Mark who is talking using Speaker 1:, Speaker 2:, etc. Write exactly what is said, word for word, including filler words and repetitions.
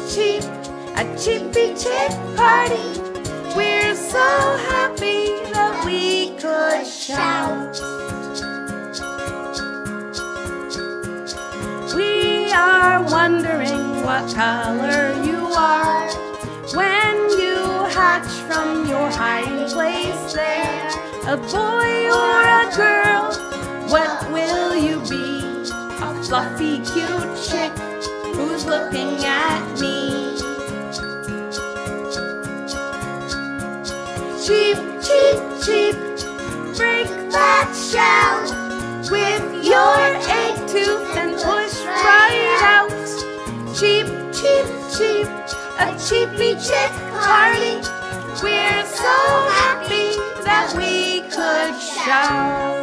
Speaker 1: cheep, a cheepy chick party. We're so happy that we could shout. We are wondering what color you are when you hatch from your hiding place there. A boy or a girl, what will you be? A fluffy, cute chick who's looking at me. Cheep, cheep, cheep, break that shell with your egg tooth and push right out. Cheep, cheep, cheep, a cheepy chick party. We're so happy that we could shout.